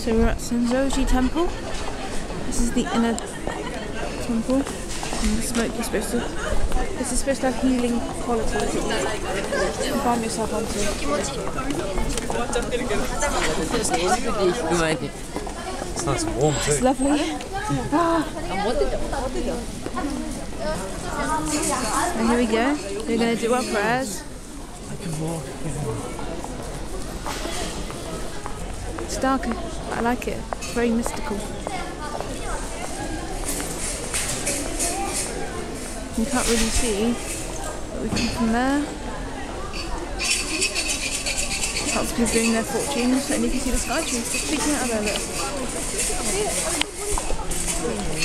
So we're at Sensoji Temple. This is the inner temple. And the smoke is supposed to... This is supposed to have healing qualities that you can bind yourself onto. It's nice and warm too. It's lovely. And here we go. We're going to do our prayers. It's dark, but I like it. It's very mystical. You can't really see, but we come from there. Lots of people doing their fortunes, and you can see the sky trees just peeking out of there a little.